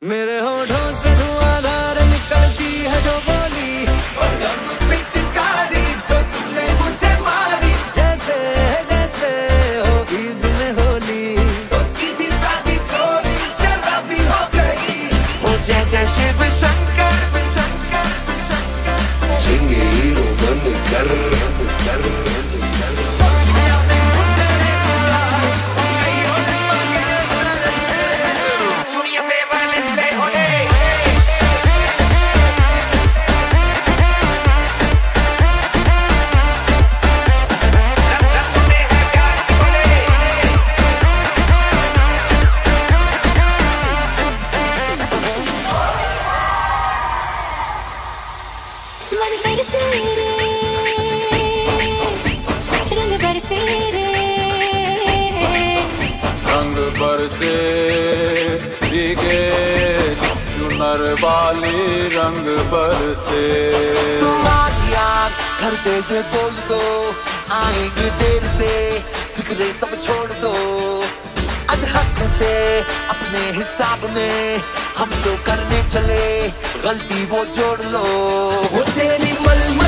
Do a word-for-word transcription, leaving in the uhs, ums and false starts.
मेरे होठों से धुआंधार निकलती है जो बोली, पिचकारी जो तुमने मुझे मारी। जैसे जैसे हो ईद में होली, तो सीधी सादी चोरी शराबी हो गई। हो जय जय शिव शंकर शंकर शंकर, झिंगे हीरो बन कर कर रंग बरसे भीगे चुनर वाली रंग बरसे। तुम आज याद घर दे जे बोल दो, आएंगे देर से फिक्रे सब छोड़ दो। आज हक से अपने हिसाब में हम जो करने चले, गलती वो जोड़ लो। वो तेरी मल